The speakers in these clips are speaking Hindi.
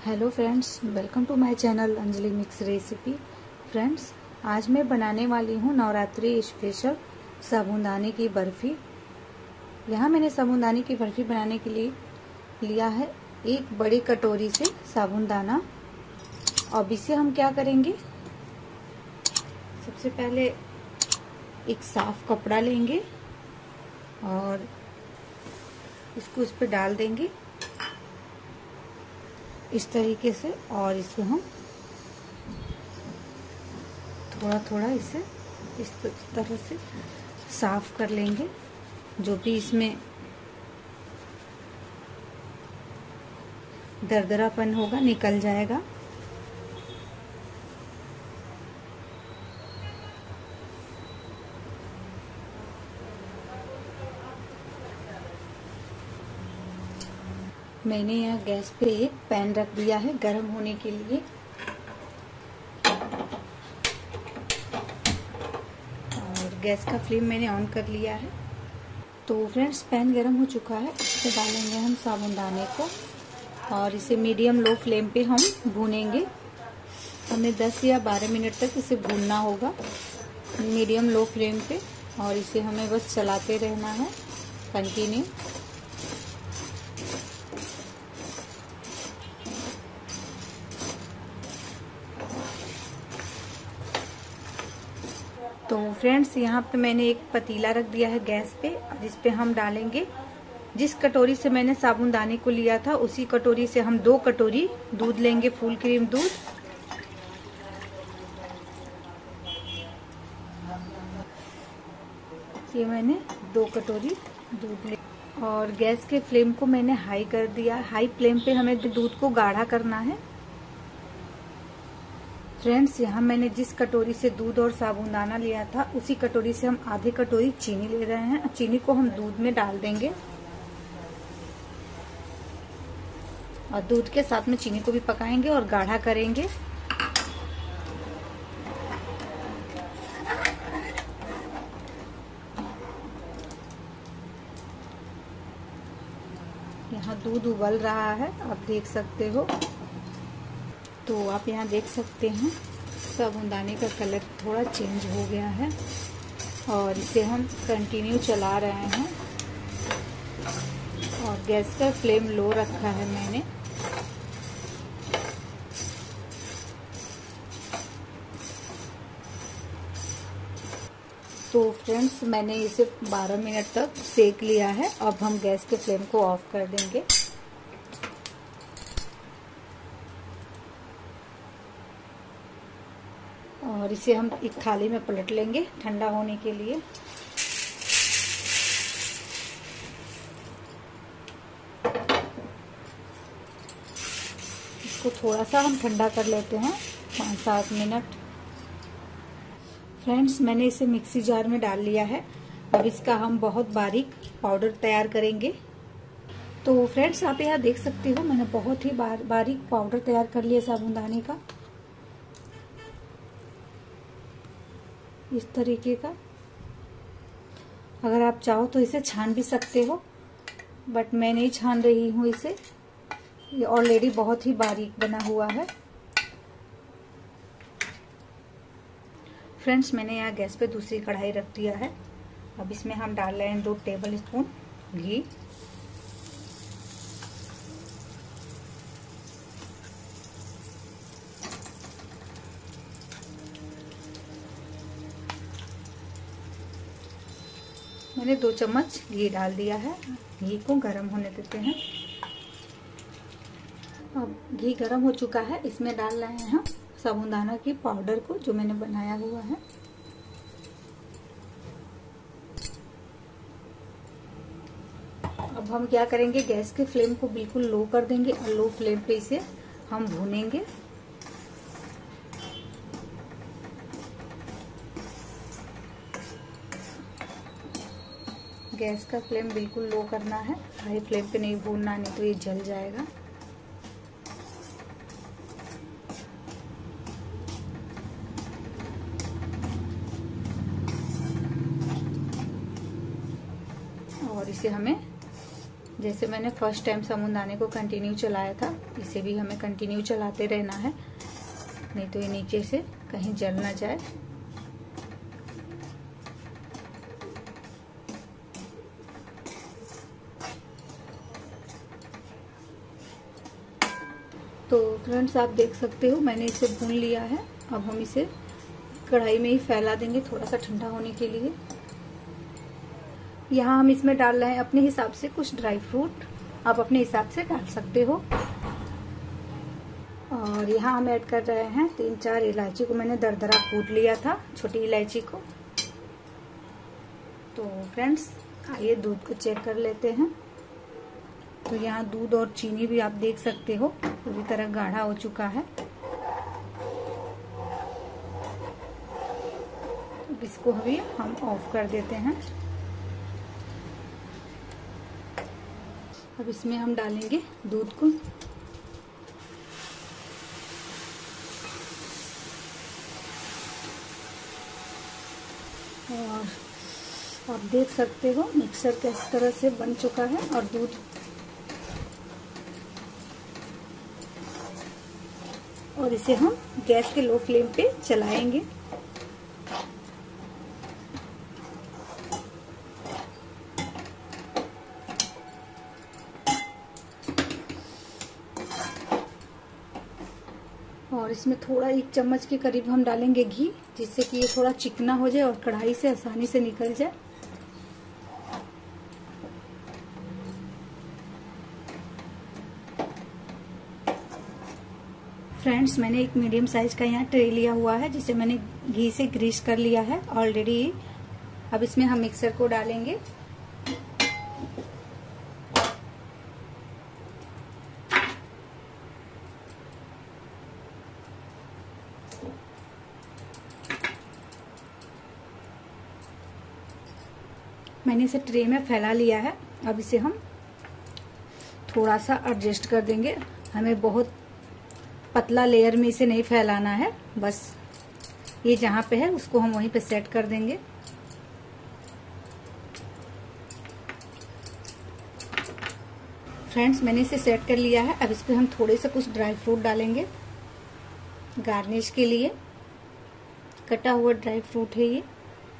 Hello friends, welcome to my channel Anjali mix recipe. Friends, आज मैं बनाने वाली हूँ नवरात्रि स्पेशल साबूदाने की बर्फ़ी। यहाँ मैंने साबूदाने की बर्फ़ी बनाने के लिए लिया है एक बड़ी कटोरी से साबूदाना। अब इसे हम क्या करेंगे, सबसे पहले एक साफ कपड़ा लेंगे और इसको इस पर डाल देंगे इस तरीके से, और इसे हम थोड़ा थोड़ा इसे इस तरह से साफ कर लेंगे। जो भी इसमें दरदरापन होगा निकल जाएगा। मैंने यहाँ गैस पे एक पैन रख दिया है गर्म होने के लिए, और गैस का फ्लेम मैंने ऑन कर लिया है। तो फ्रेंड्स, पैन गर्म हो चुका है। इसमें डालेंगे हम साबूदाने को और इसे मीडियम लो फ्लेम पे हम भूनेंगे। हमें 10 या 12 मिनट तक इसे भूनना होगा मीडियम लो फ्लेम पे, और इसे हमें बस चलाते रहना है कंटिन्यू। तो फ्रेंड्स, यहाँ पे मैंने एक पतीला रख दिया है गैस पे, जिस पे हम डालेंगे, जिस कटोरी से मैंने साबूदाने को लिया था उसी कटोरी से हम 2 कटोरी दूध लेंगे, फुल क्रीम दूध। ये मैंने 2 कटोरी दूध ले, और गैस के फ्लेम को मैंने हाई कर दिया। हाई फ्लेम पे हमें दूध को गाढ़ा करना है। फ्रेंड्स, यहाँ मैंने जिस कटोरी से दूध और साबूदाना लिया था उसी कटोरी से हम आधी कटोरी चीनी ले रहे हैं। चीनी को हम दूध में डाल देंगे और दूध के साथ में चीनी को भी पकाएंगे और गाढ़ा करेंगे। यहाँ दूध उबल रहा है, आप देख सकते हो। तो आप यहाँ देख सकते हैं साबूदाने का कलर थोड़ा चेंज हो गया है, और इसे हम कंटिन्यू चला रहे हैं, और गैस का फ्लेम लो रखा है मैंने। तो फ्रेंड्स, मैंने इसे 12 मिनट तक सेक लिया है। अब हम गैस के फ्लेम को ऑफ कर देंगे। और इसे हम एक थाली में पलट लेंगे ठंडा होने के लिए। इसको थोड़ा सा हम ठंडा कर लेते हैं 5-7 मिनट। फ्रेंड्स, मैंने इसे मिक्सी जार में डाल लिया है। अब इसका हम बहुत बारीक पाउडर तैयार करेंगे। तो फ्रेंड्स, आप यहाँ देख सकते हो मैंने बहुत ही बारीक पाउडर तैयार कर लिया साबूदाने का, इस तरीके का। अगर आप चाहो तो इसे छान भी सकते हो, बट मैं नहीं छान रही हूँ इसे, ये ऑलरेडी बहुत ही बारीक बना हुआ है। फ्रेंड्स, मैंने यहाँ गैस पे दूसरी कढ़ाई रख दिया है। अब इसमें हम डाल रहे हैं 2 टेबल स्पून घी। मैंने 2 चम्मच घी डाल दिया है। घी को गर्म होने देते हैं। अब घी गर्म हो चुका है, इसमें डाल रहे हैं हम साबूदाना की पाउडर को जो मैंने बनाया हुआ है। अब हम क्या करेंगे, गैस के फ्लेम को बिल्कुल लो कर देंगे और लो फ्लेम पे इसे हम भूनेंगे। गैस का फ्लेम बिल्कुल लो करना है, हाई फ्लेम पे नहीं भूनना, नहीं तो ये जल जाएगा। और इसे हमें जैसे मैंने फर्स्ट टाइम साबूनदाने को कंटिन्यू चलाया था, इसे भी हमें कंटिन्यू चलाते रहना है, नहीं तो ये नीचे से कहीं जल ना जाए। तो फ्रेंड्स आप देख सकते हो मैंने इसे भून लिया है। अब हम इसे कढ़ाई में ही फैला देंगे थोड़ा सा ठंडा होने के लिए। यहाँ हम इसमें डाल रहे हैं अपने हिसाब से कुछ ड्राई फ्रूट, आप अपने हिसाब से डाल सकते हो। और यहाँ हम ऐड कर रहे हैं 3-4 इलायची को मैंने दरदरा कूट लिया था, छोटी इलायची को। तो फ्रेंड्स आइए दूध को चेक कर लेते हैं। तो यहाँ दूध और चीनी भी आप देख सकते हो पूरी तरह गाढ़ा हो चुका है। इसको अभी हम ऑफ कर देते हैं। अब इसमें हम डालेंगे दूध को। और आप देख सकते हो मिक्सर किस तरह से बन चुका है और दूध और इसे हम गैस के लो फ्लेम पे चलाएंगे। और इसमें थोड़ा 1 चम्मच के करीब हम डालेंगे घी, जिससे कि ये थोड़ा चिकना हो जाए और कढ़ाई से आसानी से निकल जाए। फ्रेंड्स मैंने एक मीडियम साइज का यहाँ ट्रे लिया हुआ है, जिसे मैंने घी से ग्रीस कर लिया है ऑलरेडी। अब इसमें हम मिक्सर को डालेंगे। मैंने इसे ट्रे में फैला लिया है। अब इसे हम थोड़ा सा एडजस्ट कर देंगे। हमें बहुत पतला लेयर में इसे नहीं फैलाना है, बस ये जहां पे है उसको हम वहीं पे सेट कर देंगे। फ्रेंड्स मैंने इसे सेट कर लिया है। अब इस पे हम थोड़े से कुछ ड्राई फ्रूट डालेंगे गार्निश के लिए। कटा हुआ ड्राई फ्रूट है ये।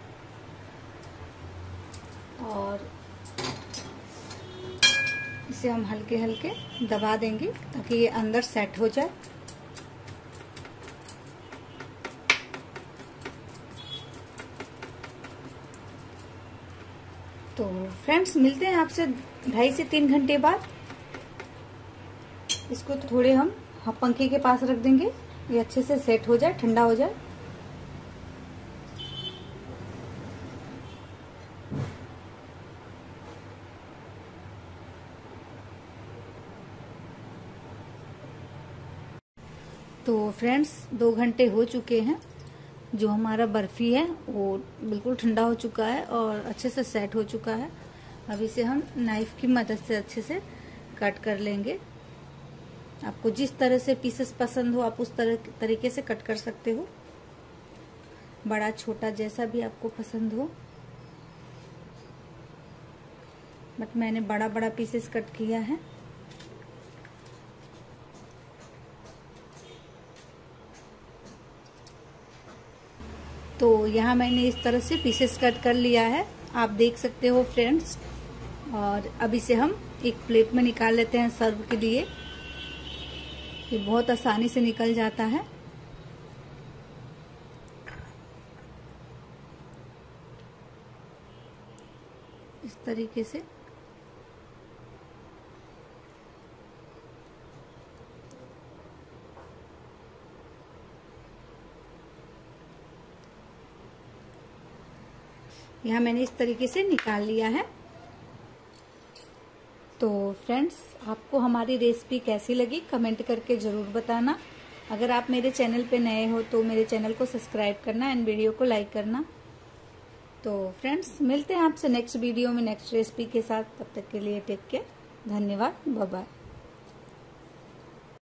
और इसे हम हल्के हल्के दबा देंगे ताकि ये अंदर सेट हो जाए। तो फ्रेंड्स मिलते हैं आपसे 2.5 से 3 घंटे बाद। इसको थोड़े हम पंखे के पास रख देंगे, ये अच्छे से सेट हो जाए, ठंडा हो जाए। तो फ्रेंड्स 2 घंटे हो चुके हैं। जो हमारा बर्फी है वो बिल्कुल ठंडा हो चुका है और अच्छे से सेट हो चुका है। अब इसे हम नाइफ की मदद से अच्छे से कट कर लेंगे। आपको जिस तरह से पीसेस पसंद हो आप उस तरीके से कट कर सकते हो, बड़ा छोटा जैसा भी आपको पसंद हो। बट मैंने बड़ा बड़ा पीसेस कट किया है। तो यहाँ मैंने इस तरह से पीसेस कट कर लिया है, आप देख सकते हो फ्रेंड्स। और अब इसे हम एक प्लेट में निकाल लेते हैं सर्व के लिए। ये बहुत आसानी से निकल जाता है। इस तरीके से। यहाँ मैंने इस तरीके से निकाल लिया है। तो फ्रेंड्स आपको हमारी रेसिपी कैसी लगी कमेंट करके ज़रूर बताना। अगर आप मेरे चैनल पे नए हो तो मेरे चैनल को सब्सक्राइब करना एंड वीडियो को लाइक करना। तो फ्रेंड्स मिलते हैं आपसे नेक्स्ट वीडियो में नेक्स्ट रेसिपी के साथ। तब तक के लिए टेक केयर, धन्यवाद, बाय बाय।